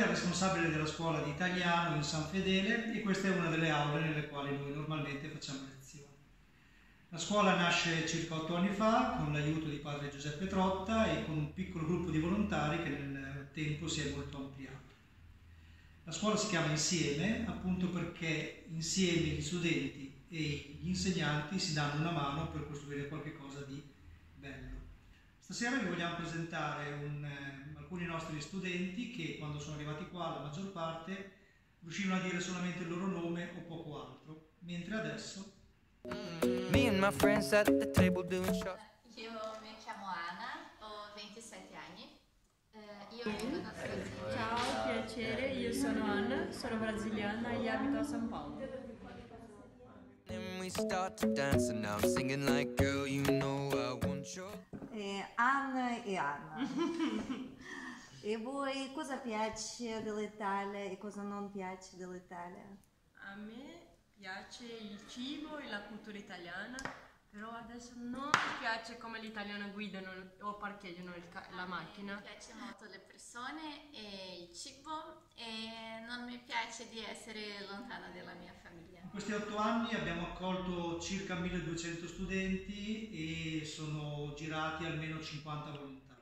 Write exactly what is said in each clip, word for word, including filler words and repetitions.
responsabile della scuola di italiano in San Fedele e questa è una delle aule nelle quali noi normalmente facciamo lezioni. La scuola nasce circa otto anni fa con l'aiuto di padre Giuseppe Trotta e con un piccolo gruppo di volontari che nel tempo si è molto ampliato. La scuola si chiama Insieme appunto perché insieme gli studenti e gli insegnanti si danno una mano per costruire qualcosa di bello. Stasera vi vogliamo presentare un, eh, alcuni nostri studenti che quando sono arrivati qua, la maggior parte, riuscivano a dire solamente il loro nome o poco altro, mentre adesso... Me and my friends at the table doing shots. Io mi chiamo Ana, ho ventisette anni, eh, io vivo da Brasile. Ciao, piacere, io sono Anna, sono brasiliana e abito a San Paolo. And we start to dance and now I'm singing like, girl, you know I want your... Eh, Anna e Anna. E voi cosa piace dell'Italia e cosa non piace dell'Italia? A me piace il cibo e la cultura italiana, però adesso non mi piace come gli italiani guidano o parcheggiano il la macchina. Mi piace molto le persone e il cibo e non mi piace di essere lontana dalla mia famiglia. In questi otto anni abbiamo accolto circa milleduecento studenti e sono girati almeno cinquanta volontari.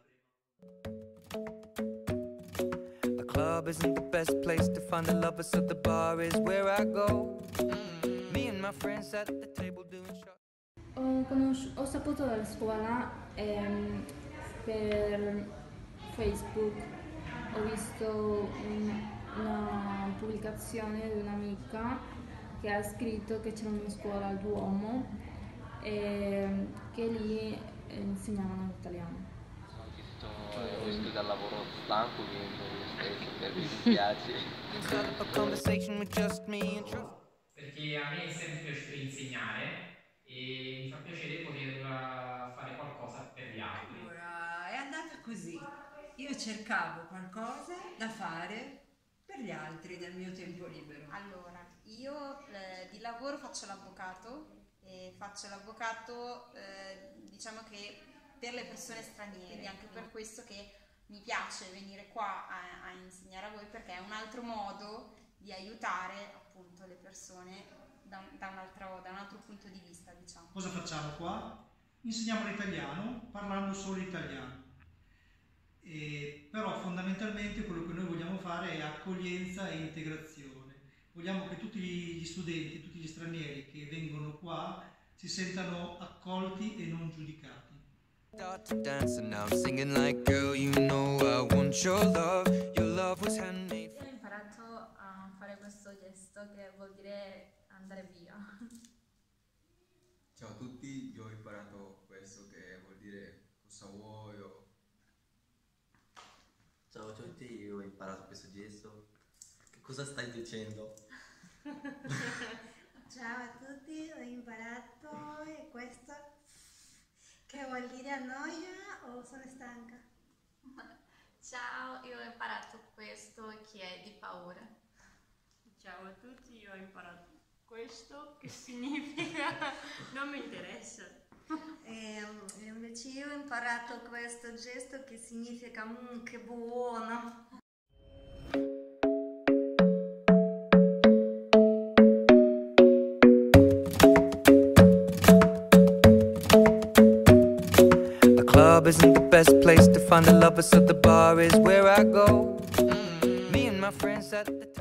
The club isn't the best place to find the lovers, so the bar is where I go. Me and my friends at the table doing shots. Ho, conosci- ho saputo della scuola ehm, per Facebook, ho visto un- una pubblicazione di un'amica che ha scritto che c'era una scuola al Duomo e che lì insegnavano l'italiano. Sono visto, ho visto dal lavoro stanco che non stesso per mi piace. Start up a conversation with just me and trust. Perché a me è sempre piaciuto insegnare e mi fa piacere poter fare qualcosa per gli altri. Allora, è andata così. Io cercavo qualcosa da fare per gli altri nel mio tempo libero. Allora, io eh, di lavoro faccio l'avvocato e faccio l'avvocato eh, diciamo che per le persone straniere, quindi anche per questo che mi piace venire qua a, a insegnare a voi perché è un altro modo di aiutare appunto le persone da un, da un, altro, da un altro punto di vista, diciamo. Cosa facciamo qua? Insegniamo l'italiano parlando solo italiano. E, però fondamentalmente quello che noi vogliamo fare è accoglienza e integrazione. Vogliamo che tutti gli studenti, tutti gli stranieri che vengono qua si sentano accolti e non giudicati. Start to dance and now I'm singing like, girl, you know I want your love. Your love was handmade. Io ho imparato a fare questo gesto che vuol dire andare via. Ciao a tutti, io ho imparato questo che vuol dire cosa vuoi o... Ciao a tutti, io ho imparato questo gesto. Che cosa stai dicendo? Ciao a tutti, ho imparato questo che vuol dire annoia o sono stanca. Ciao, io ho imparato questo che è di paura. Ciao a tutti, io ho imparato questo che significa non mi interessa. E invece io ho imparato questo gesto che significa mmm, che buono. The club isn't the best place to find the lovers, so the bar is where I go. Me and my friends at the